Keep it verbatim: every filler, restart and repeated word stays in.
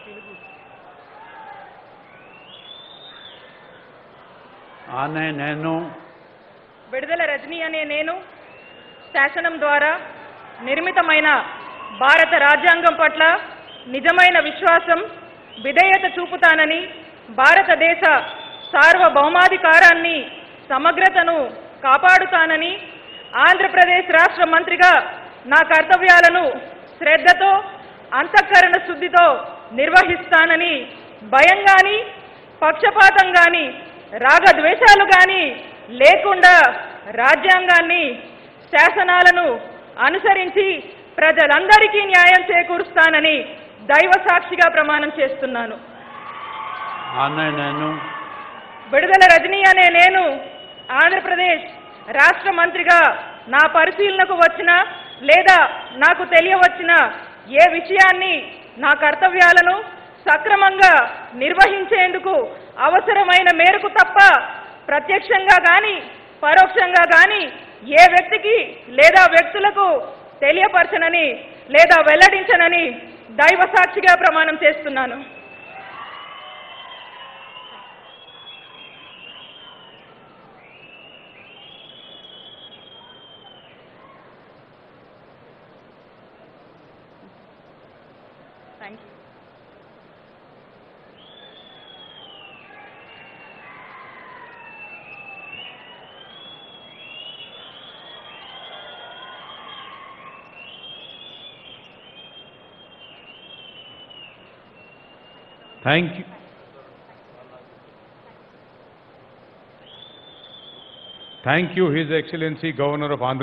ఆనే నేను విడుదల రజని అనే నేను శాసనం ద్వారా నిర్మితమైన భారత రాజ్యాంగం పట్ల నిజమైన విశ్వాసం విధేయత చూపుతానని, భారతదేశ సార్వభౌమాధికారాన్ని సమగ్రతను కాపాడుతానని, ఆంధ్రప్రదేశ్ రాష్ట్ర మంత్రిగా నా కర్తవ్యాలను శ్రద్ధతో అంతఃకరణ శుద్ధితో నిర్వహిస్తానని, భయం గాని పక్షపాతం గాని రాగద్వేషాలు గాని లేకుండా రాజ్యాంగాన్ని శాసనాలను అనుసరించి ప్రజలందరికీ న్యాయం చేకూరుస్తానని దైవ సాక్షిగా ప్రమాణం చేస్తున్నాను. ఆనే నేను విడుదల రజని అనే నేను ఆంధ్రప్రదేశ్ రాష్ట్ర మంత్రిగా నా పరిశీలనకు వచ్చిన లేదా నాకు తెలియవచ్చిన ఏ విషయాన్ని నా కర్తవ్యాలను సక్రమంగా నిర్వహించేందుకు అవసరమైన మేరకు తప్ప ప్రత్యక్షంగా గాని పరోక్షంగా గాని ఏ వ్యక్తికి లేదా వ్యక్తులకు తెలియపరచనని లేదా వెల్లడించనని దైవ సాక్షిగా ప్రమాణం చేస్తున్నాను. Thank you. Thank you. Thank you, His Excellency Governor of Andhra